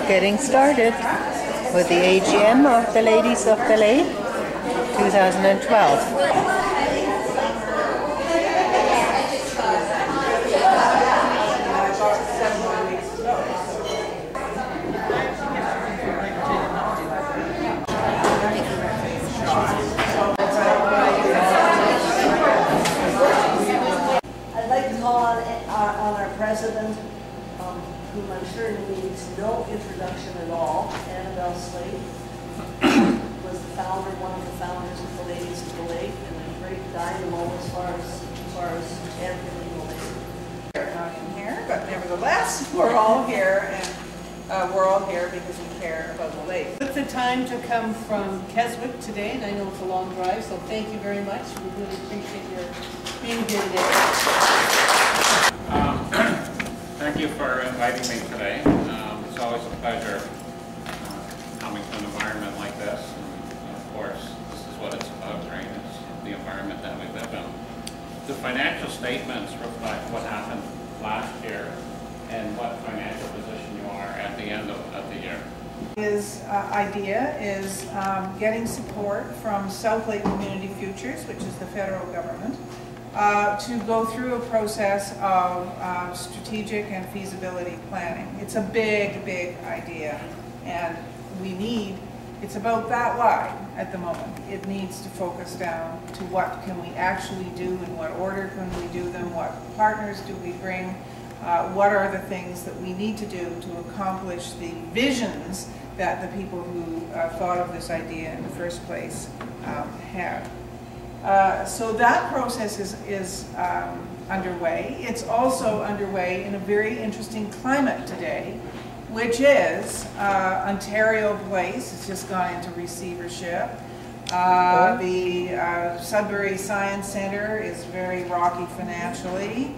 getting started with the AGM of the Ladies of the Lake 2012. I'd like to call on our president, whom I'm sure needs no introduction at all, Annabelle Slade, was the founder, one of the founders of the Ladies of the Lake, and a great dynamo as far as championing the lake. Not in here, but nevertheless, we're all here, and we're all here because we care about the lake. Took the time to come from Keswick today, and I know it's a long drive, so thank you very much. We really appreciate your being here today. Thank you for inviting me today. It's always a pleasure coming to an environment like this. And of course, this is what it's about, right? It's the environment that we live in. The financial statements reflect what happened last year and what financial position you are at the end of the year. His idea is getting support from South Lake Community Futures, which is the federal government, to go through a process of strategic and feasibility planning. It's a big, big idea, and it's about that wide at the moment. It needs to focus down to what can we actually do, in what order can we do them, what partners do we bring, what are the things that we need to do to accomplish the visions that the people who thought of this idea in the first place had. So that process is underway. It's also underway in a very interesting climate today, which is Ontario Place has just gone into receivership. The Sudbury Science Centre is very rocky financially.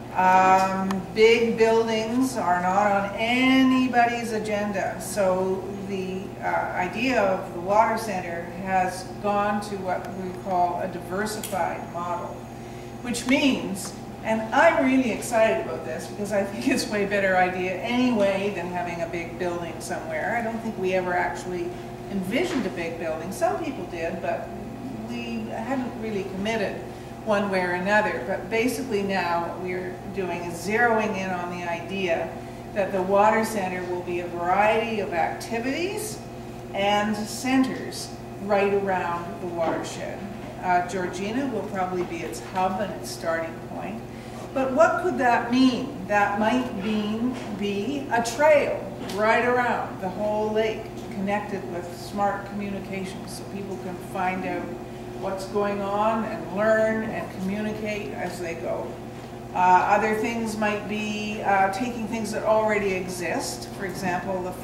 Big buildings are not on anybody's agenda. So the idea of the water center has gone to what we call a diversified model, which means, and I'm really excited about this because I think it's a way better idea anyway than having a big building somewhere. I don't think we ever actually envisioned a big building. Some people did, but we hadn't really committed one way or another. But basically now what we're doing is zeroing in on the idea that the water center will be a variety of activities and centers right around the watershed. Georgina will probably be its hub and its starting point. But what could that mean? That might be a trail right around the whole lake, connected with smart communications, so people can find out what's going on and learn and communicate as they go. Other things might be taking things that already exist. For example, the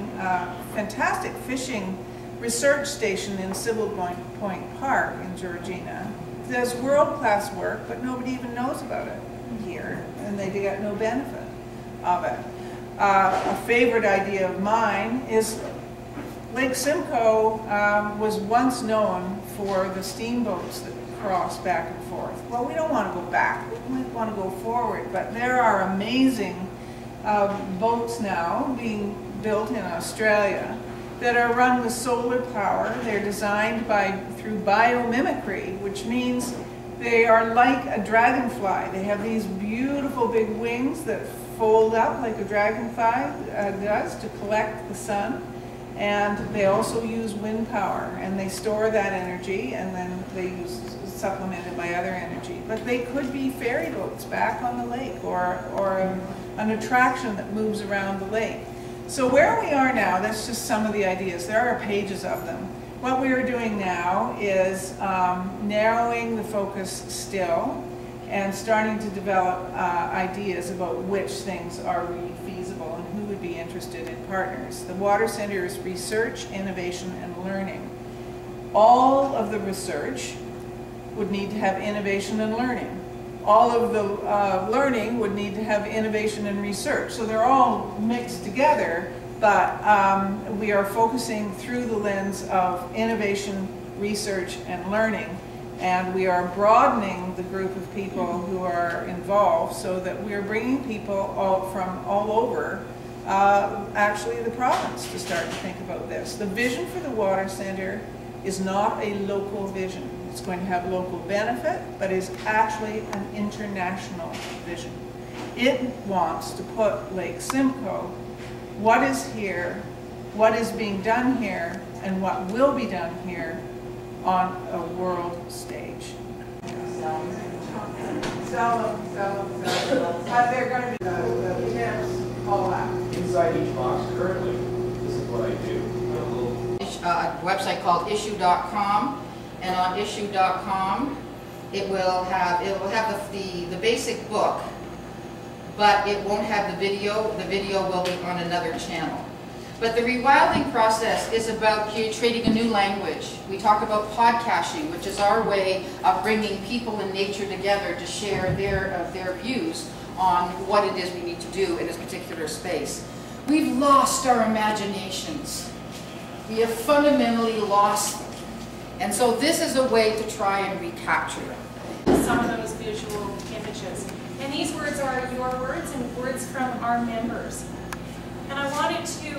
fantastic fishing research station in Sybil Point Park in Georgina. There's world-class work, but nobody even knows about it here, and they get no benefit of it. A favorite idea of mine is Lake Simcoe was once known for the steamboats that cross back and forth. Well, we don't want to go back, we want to go forward, but there are amazing boats now being built in Australia that are run with solar power. They're designed through biomimicry, which means they are like a dragonfly. They have these beautiful big wings that fold up like a dragonfly does to collect the sun. And they also use wind power, and they store that energy, and then they supplement it by other energy. But they could be ferry boats back on the lake, or an attraction that moves around the lake. So where we are now, that's just some of the ideas. There are pages of them. What we are doing now is narrowing the focus still and starting to develop ideas about which things are really feasible and who would be interested in partners. The Water Center is research, innovation, and learning. All of the research would need to have innovation and learning. All of the learning would need to have innovation and research. So they're all mixed together, but we are focusing through the lens of innovation, research, and learning. And we are broadening the group of people who are involved so that we're bringing people from all over actually the province to start to think about this. The vision for the water center is not a local vision. It's going to have local benefit, but is actually an international vision. It wants to put Lake Simcoe, what is here, what is being done here, and what will be done here on a world stage. Sell them. But they're going to be the tips, all that. Inside each box currently, this is what I do. A website called issue.com, and on issue.com it will have the basic book, but it won't have the video. The video will be on another channel. But the rewilding process is about creating a new language. We talk about podcasting, which is our way of bringing people and nature together to share their views on what it is we need to do in this particular space. We've lost our imaginations. We have fundamentally lost them. And so this is a way to try and recapture them. Some of those visual images. And these words are your words and words from our members. And I wanted to,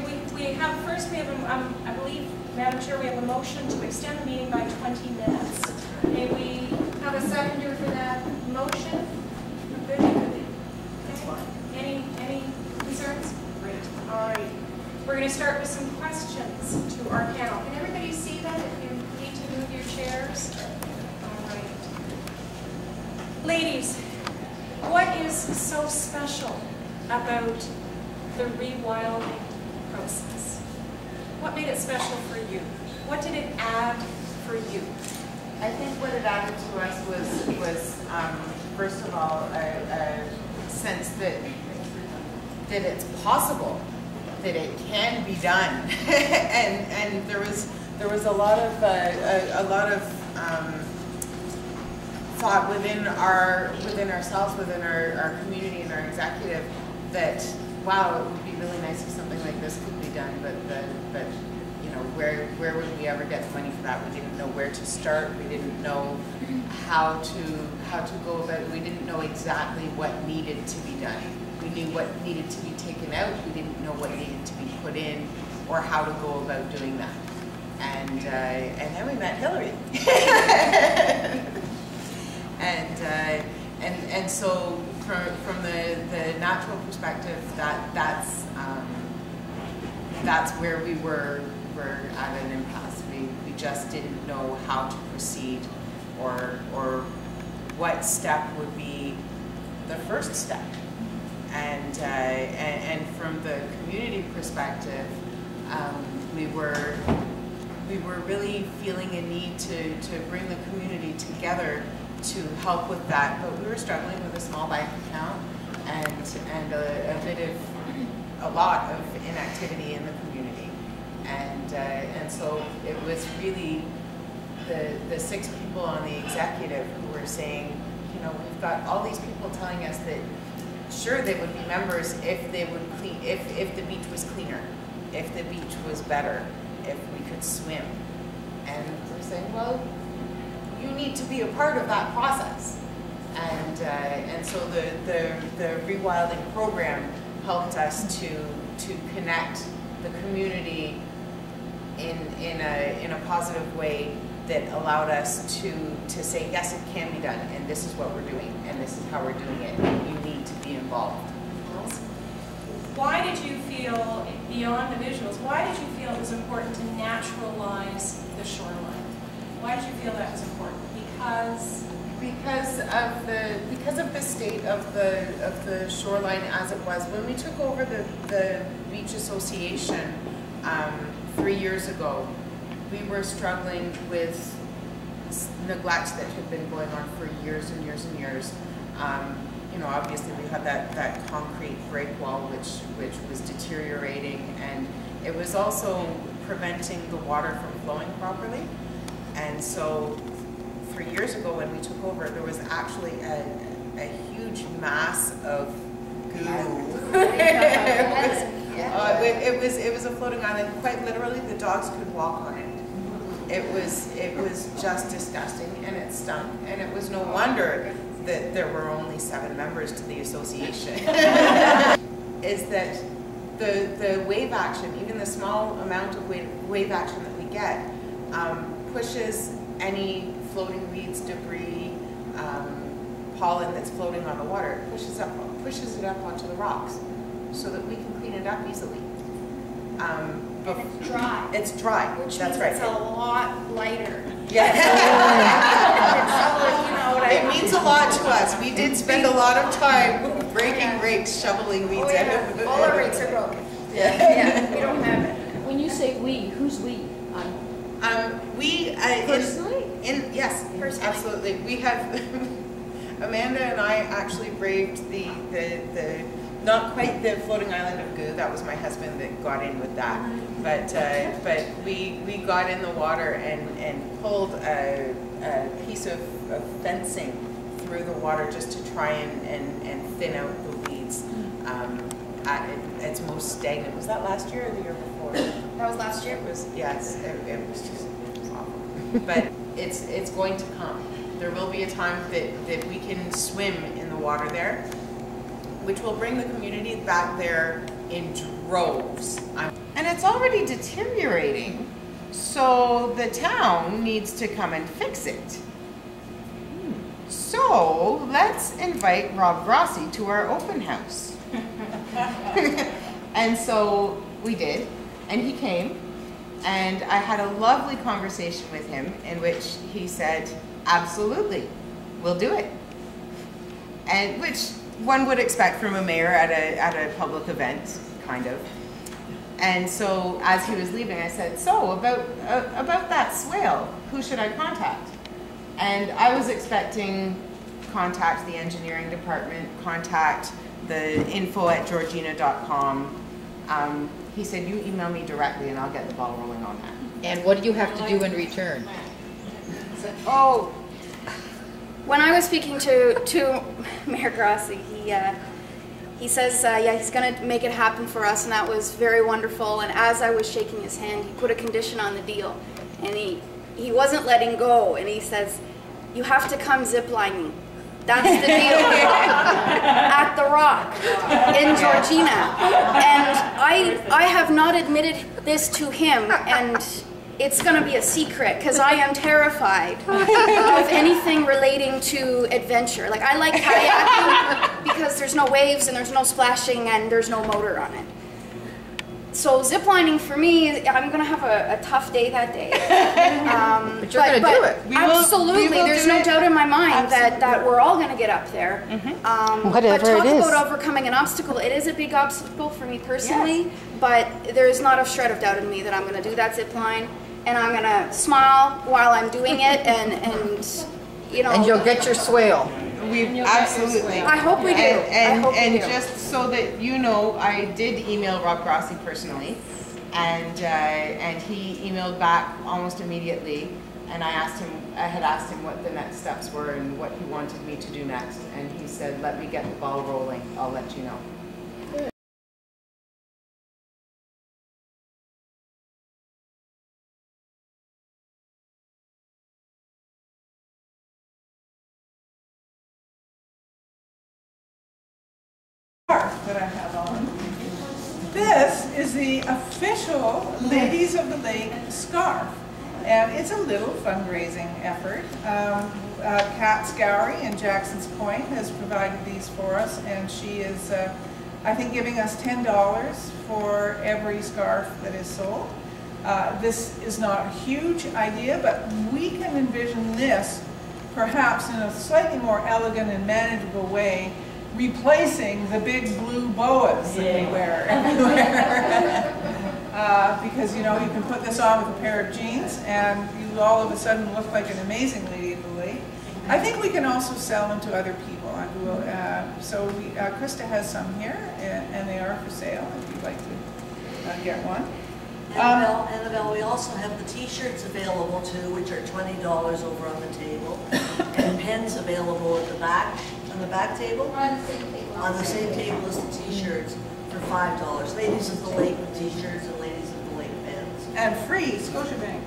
I believe, Madam Chair, we have a motion to extend the meeting by 20 minutes. May we have a seconder for that motion? Good? Okay. Any concerns? Great. All right. We're going to start with some questions to our panel. Can everybody see that if you need to move your chairs? All right. Ladies, what is so special about the rewilding process? What made it special for you? What did it add for you? I think what it added to us was first of all, a sense that it's possible, that it can be done, and there was a lot of thought within ourselves, within our community and our executive, that wow, it would be really nice if something like this could be done, but you know, where would we ever get the money for that? We didn't know where to start. We didn't know how to go about it. We didn't know exactly what needed to be done. We knew what needed to be taken out. We didn't know what needed to be put in, or how to go about doing that. And then we met Hillary. and so from the natural perspective, that's where we were at an impasse. We just didn't know how to proceed, or what step would be the first step. And from the community perspective, we were really feeling a need to bring the community together to help with that, but we were struggling with a small bank account and a lot of inactivity in the community, and so it was really the 6 people on the executive who were saying, you know, we've got all these people telling us that sure they would be members if they would if the beach was cleaner, if the beach was better, if we could swim, and we're saying, well, you need to be a part of that process, and so the rewilding program helped us to connect the community in a positive way that allowed us to say, yes, it can be done, and this is what we're doing, and this is how we're doing it. You need to be involved. Why did you feel, beyond the visuals, why did you feel it was important to naturalize the shoreline? Why did you feel that was important? Because of the state of the shoreline as it was when we took over the Beach Association 3 years ago. We were struggling with neglect that had been going on for years and years and years. You know, obviously we had that concrete break wall which was deteriorating, and it was also preventing the water from flowing properly. And so 3 years ago when we took over, there was actually a huge mass of goo. It was a floating island. Quite literally, the dogs could walk on it. It was just disgusting, and it stunk. And it was no wonder that there were only 7 members to the association. Is that the wave action, even the small amount of wave action that we get, pushes any floating weeds, debris, pollen that's floating on the water, pushes it up onto the rocks so that we can clean it up easily. And it's dry. It's dry. Which That's means right. it's a lot lighter. Yeah. You know what I It means a lot to us. We did spend a lot of time breaking rakes, shoveling weeds Oh, out yeah. of the All our rakes are broken. Yeah. Yeah, we don't have it. When you say we, who's we? We Personally? Yes, Personally. absolutely. We have Amanda and I actually braved the not quite the floating island of goo. That was my husband that got in with that. But we got in the water and pulled a piece of fencing through the water just to try and thin out the weeds at its most stagnant. Was that last year or the year before? That was last year. It was, yes, it was awful. But it's going to come. There will be a time that we can swim in the water there, which will bring the community back there in droves. And it's already deteriorating, so the town needs to come and fix it. So let's invite Rob Grossi to our open house. And so we did, and he came, and I had a lovely conversation with him in which he said, absolutely, we'll do it. And which one would expect from a mayor at a public event, kind of. And so as he was leaving, I said, so about that swale, who should I contact? And I was expecting contact the engineering department, contact the info@georgina.com. He said, you email me directly and I'll get the ball rolling on that. And what do you have to do in return? Oh, when I was speaking to Mayor Grossi, he says, yeah, he's going to make it happen for us, and that was very wonderful. And as I was shaking his hand, he put a condition on the deal, and he wasn't letting go, and he says, you have to come ziplining. That's the deal. At the Rock in Georgina. And I have not admitted this to him, and it's going to be a secret because I am terrified of anything relating to adventure. Like, I like kayaking because there's no waves and there's no splashing and there's no motor on it. So ziplining for me, I'm going to have a tough day that day. But you're going to do it. Absolutely. There's no doubt in my mind that we're all going to get up there. Whatever but talk it is. about overcoming an obstacle. It is a big obstacle for me personally, but there's not a shred of doubt in me that I'm going to do that zip line. And I'm going to smile while I'm doing it, and you know. And you'll get your swale. We absolutely. I hope we do. And just so that you know, I did email Rob Grossi personally, and he emailed back almost immediately. And I had asked him what the next steps were and what he wanted me to do next. And he said, "Let me get the ball rolling. I'll let you know." That I have on. This is the official Ladies of the Lake scarf, and it's a little fundraising effort. Kat Scoury in Jackson's Point has provided these for us, and she is, I think, giving us $10 for every scarf that is sold. This is not a huge idea, but we can envision this perhaps in a slightly more elegant and manageable way, replacing the big blue boas that we wear everywhere. Because, you know, you can put this on with a pair of jeans and you all of a sudden look like an amazing lady of the lake. I think we can also sell them to other people. Krista has some here, and they are for sale if you'd like to get one. Annabelle, we also have the t-shirts available too, which are $20 over on the table, and pens available at the back, on the back table. On the same table as the t-shirts for $5. Ladies of the Lake t-shirts and Ladies of the Lake pens. And free Scotiabank.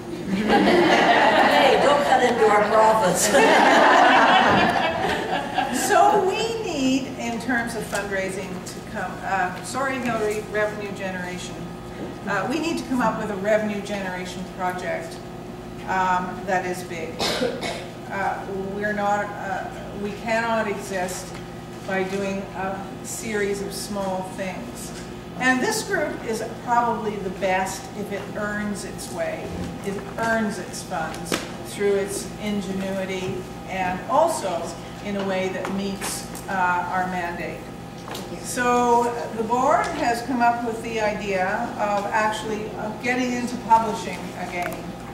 Hey, don't cut into our profits. So we need, in terms of fundraising to come, sorry Hillary, revenue generation. We need to come up with a revenue generation project that is big. We cannot exist by doing a series of small things. And this group is probably the best if it earns its way. It earns its funds through its ingenuity and also in a way that meets our mandate. So the board has come up with the idea of actually getting into publishing again.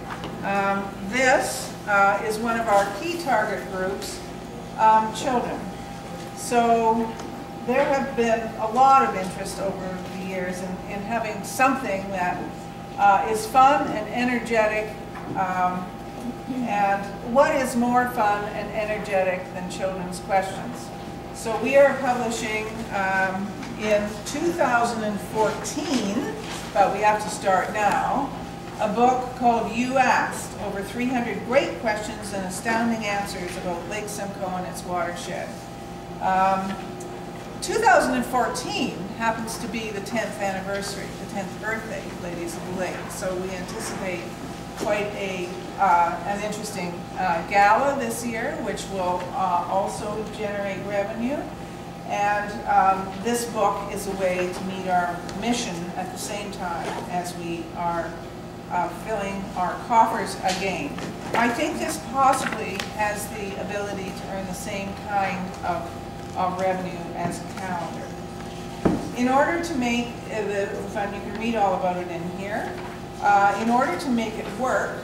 This is one of our key target groups, children. So there have been a lot of interest over the years in having something that is fun and energetic. And what is more fun and energetic than children's questions? So we are publishing in 2014, but we have to start now, a book called You Asked, over 300 great questions and astounding answers about Lake Simcoe and its watershed. 2014 happens to be the 10th anniversary, the 10th birthday, Ladies of the Lake. So we anticipate quite an interesting gala this year, which will also generate revenue. And this book is a way to meet our mission at the same time as we are filling our coffers again. I think this possibly has the ability to earn the same kind of revenue as a calendar. In order to make the fund, you can read all about it in here. In order to make it work,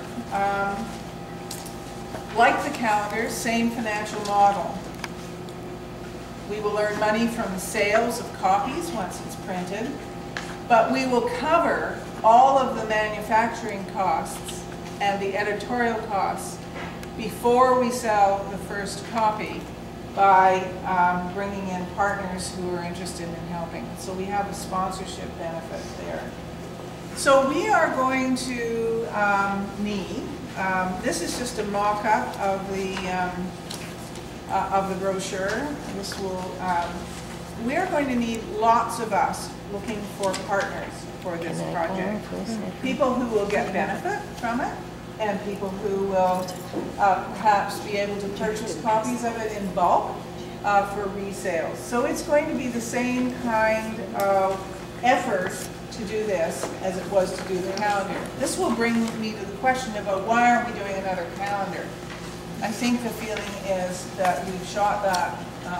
like the calendar, same financial model. We will earn money from sales of copies once it's printed, but we will cover all of the manufacturing costs and the editorial costs before we sell the first copy by bringing in partners who are interested in helping. So we have a sponsorship benefit there. So we are going to need, this is just a mock-up of the brochure. This will, we are going to need lots of us looking for partners for this project. People who will get benefit from it, and people who will perhaps be able to purchase copies of it in bulk for resale. So it's going to be the same kind of effort to do this as it was to do the calendar. This will bring me to the question about why aren't we doing another calendar? I think the feeling is that we've shot that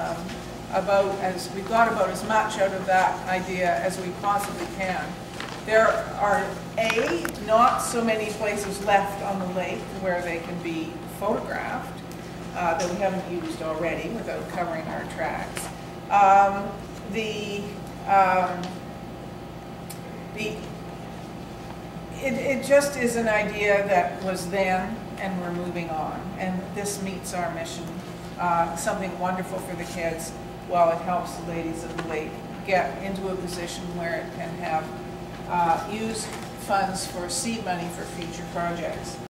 we've got about as much out of that idea as we possibly can. There are not so many places left on the lake where they can be photographed that we haven't used already without covering our tracks. It just is an idea that was then, and we're moving on. And this meets our mission. Something wonderful for the kids, while it helps the Ladies of the Lake get into a position where it can have use funds for seed money for future projects.